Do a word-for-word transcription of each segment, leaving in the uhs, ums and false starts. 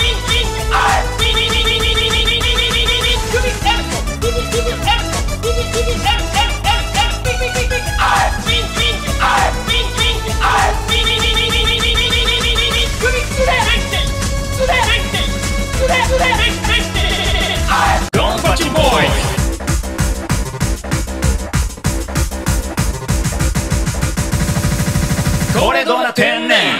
ドンパチボーイこれどうなってんねん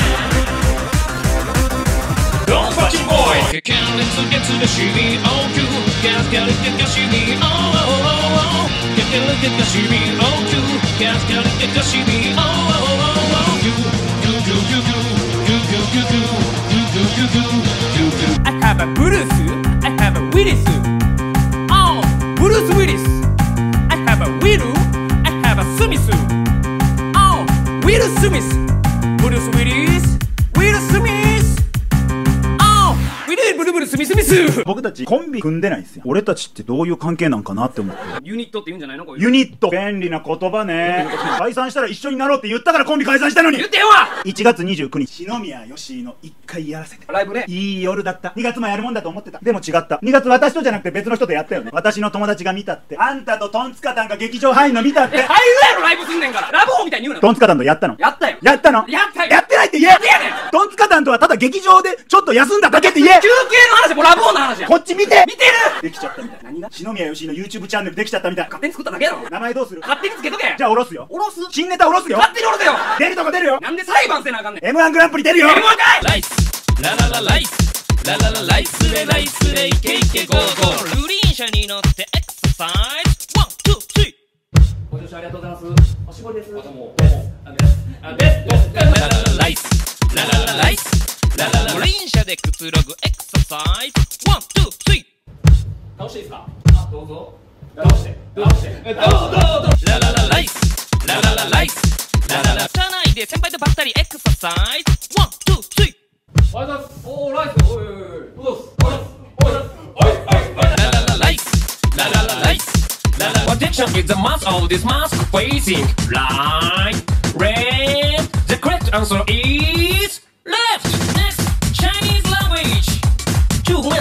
ドンパチボーイ強烈月で シービーオー 級ギャスギャルギャス シービーオー ギャスギャルギャス シービーオー 級ギャスギャルギャス シービーオー I have a Bruce, I have a Willis. Oh, Bruce Willis. I have a Will, I have a Smith. Oh, Will Smith. Bruce Willis, Will Smith. Oh, Will Will Will Smith Smith. 僕たちコンビ組んでないんですよ。俺たちってどういう関係なんかなって思って。 ユニットって言うんじゃないのこういう。 ユニット便利な言葉ね。解散したら一緒になろうって言ったからコンビ解散したのに。 言ってよわいちがつにじゅうくにち篠宮義井の一回やらせてライブね。 いい夜だった。にがつもやるもんだと思ってた。でも違った。にがつ私とじゃなくて別の人とやったよね。私の友達が見たって。あんたとトンツカタンが劇場入んの見たって。 え、入るやろライブすんねんから。ラブホみたいに言うな。 トンツカタンとやったの。 やったよ。 やったの。 やったよ。 やってないって言え。 やねん。 トンツカタンとはただ劇場でちょっと休んだだけって言え。 休憩の話もラブホの話や。 こっち見て。 見てる。 できちゃったみたい。 何が篠宮義井の YouTube チャンネルできちゃったみたい。 勝手に作っただけやろ。 名前どうする？ 勝手につけとけ。 じゃあ下ろすよ。 おろす。 新ネタ下ろすよ。 勝手におろせよ。 出るとこ出るよ。 なんで裁判せなあかんねん。 エムワン グランプリ出るよ。 エムワン かい。 ライスラララライスラララライスレライスレイケイケゴーゴールリン車に乗ってエクササイズワン、ツー、スリーご乗車ありがとうございます。おしぼりです。あ、もう、あ、ベスト。 ラララライスラララライスラララグリーン車でくつろぐエクササイズワン、ツー、スリー倒していいですか。あ、どうぞ。倒して。倒して。どうぞどうぞ。 ラララライスラララライスラララ車内で先輩とばったりエクササイズワン、ツー、スリーおはようございます。おー、ライス。おいおいおい。おいおいおいおいおいおい。 ラララライスラララライスラララ Attention is the mass of this mask facing right red The correct answer is left Next Chinese language 中国語や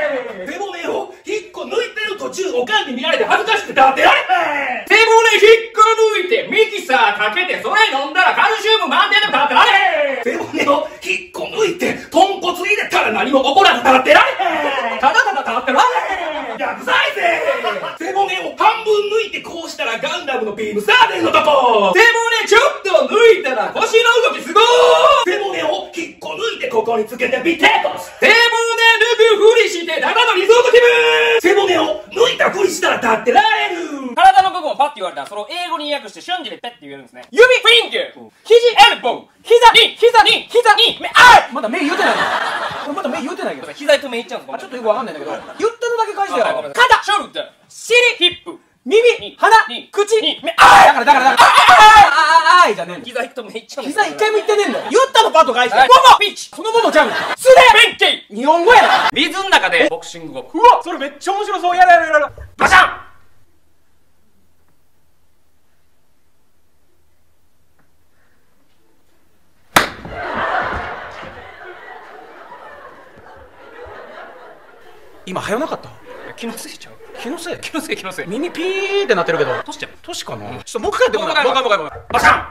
に見られて恥ずかしくて立ってられへん。 背骨引っこ抜いてミキサーかけてそれ飲んだらカルシウム満点で立ってられへん。 背骨を引っこ抜いて豚骨入れたら何も起こらず立ってられへん。 ただただ立ってられへん。 逆再生。背骨を半分抜いてこうしたらガンダムのビームサーベルのとこ。 背骨ちょっと抜いたら腰の動きすごー。 背骨を引っこ抜いてここにつけてビテッと背骨抜くふりしてただのリゾート気分。 背骨を抜いたふりしたら立ってられる。 体の部分をパッて言われたらそれを英語に訳して瞬時でペッて言えるんですね。指、フィンガー、肘、エルボー、膝に、膝に、膝に、目、あい。 まだ目言うてないの。まだ目言うてないけど。 膝と目いっちゃうんですか。 ちょっとよくわかんないんだけど、言ったのだけ返してよ。 肩、ショルダー、尻、ヒップ、 耳、鼻、口、 目、あい。 だからだからだから、あーあーあーあーじゃねえの。 膝と目いっちゃうんです。 膝一回も言ってねえんだよ。言ったのパッと返して。 もも、ピッチ、 そのものちゃうの。 素手、弁慶。 日本語やな。 水の中でボクシングを。 うわ、それめっちゃ面白そう。やるやるやるやる。 バシャン。 今早なかった？ 気のせいちゃう。 気のせい？ 気のせい気のせい。 耳ピーってなってるけど。 どうしちゃう？ 年かな。ちょっともう一回やってください。もう一回もう一回もう一回。 バシャン。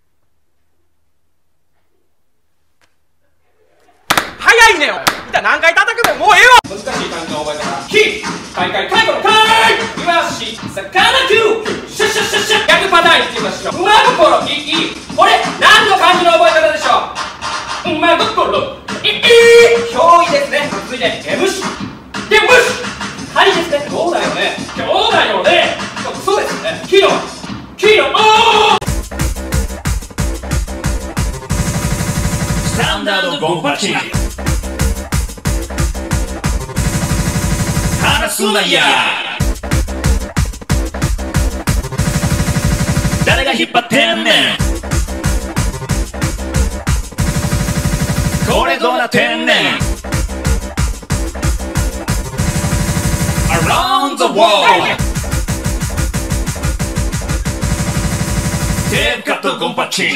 早いねよ。一体何回叩くの？もうええわ。 難しい単語覚え方。キー、カイカイカイコロカイ。イワシ、魚キュー、シャシャシャシャ。逆パターンいってみましょう。馬心いい。これ何の漢字の覚え方でしょう？馬心いい。憑依ですね。続いてゲムシ。ゲムシ。はいですね。そうだよね。そうだよね。そうですね。キロ、キロ。おー。 スタンダードゴンパチン話すなや誰が引っ張ってんねんこれどうなってんねん Around the world テープカットゴンパチン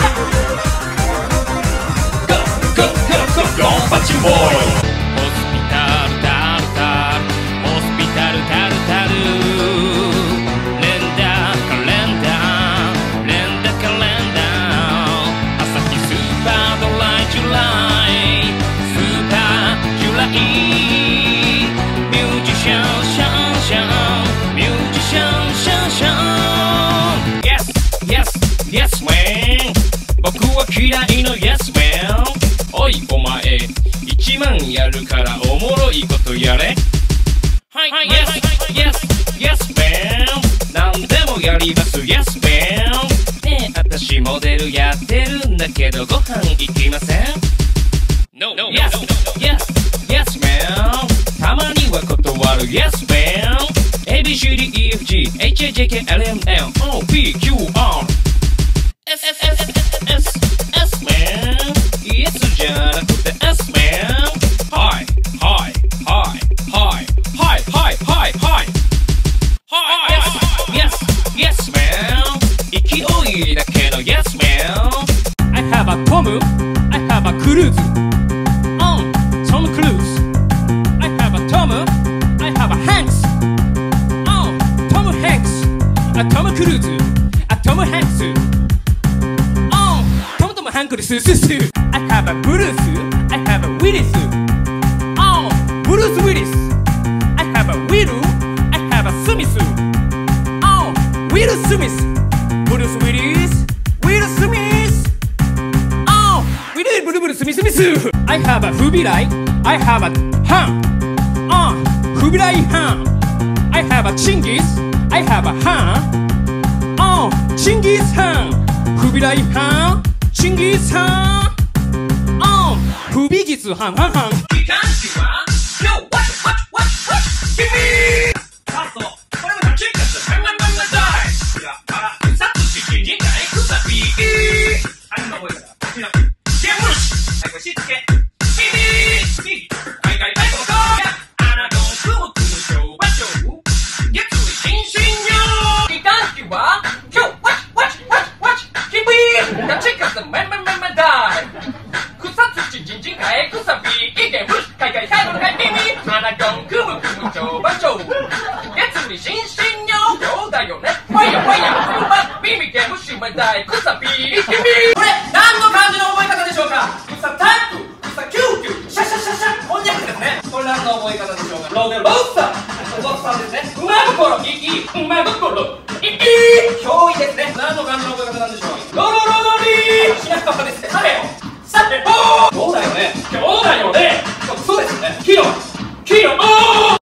ゴンパチンボーイホスピタルタルタルホスピタルタルタルレンダーカレンダーレンダーカレンダー朝日スーパードライジュライスーパージュライミュージシャンシャンシャンミュージシャンシャンシャン Yes Yes Yes man 僕は嫌いの Yes manおいお前一万やるからおもろいことやれはい Yes Yes Yes man 何でもやります Yes man ねえ私モデルやってるんだけどご飯行きません No Yes Yes Yes man たまには断る Yes man A B C D E F G H I J K L M N O P Q R S S S S S man Yes じゃなくて S man はいはいはいはいはいはいはいはいはい Yes Yes man 勢いだけの Yes man I have a Tom I have a Cruise On Tom Cruise I have a Tom I have a Hanks On Tom Hanks A Tom Cruise A Tom Hanks On Tom Tom Hanks スススI have a Bruce I have a Willis On Bruce Willis I have a Will I have a Smith On Will Smith Bruce Willis Will Smith On Will Will Will Smith Smith I have a Fubilai I have a Han On Fubilai Han I have a Chingis I have a Han On Chingis Han Fubilai Han Chingis Han On 不美術半々半機関士は Yo what what what what Give me あそうこれはチックスマンマンマンダイやあら殺人人外くさびあんな覚えたらみんなゲームルシはいこれしつけ Give me 海外タイプの子やあなたの空気の小場所月意心身よ機関士は Yo what what what what Give me ガチックスマンマンマンマンダイ草土人人海草ビーゲーム海外タイプの海耳花ゴンクムクム超場所シュマイ大草ピーピーピー。これ何の漢字の覚え方でしょうか？草タック、草キューキュー、シャシャシャシャ、こんにゃくですね。これ何の覚え方でしょうか？ローデローサお父さんですね。馬心いい、馬心いい、憑依ですね。何の漢字の覚え方なんでしょうか？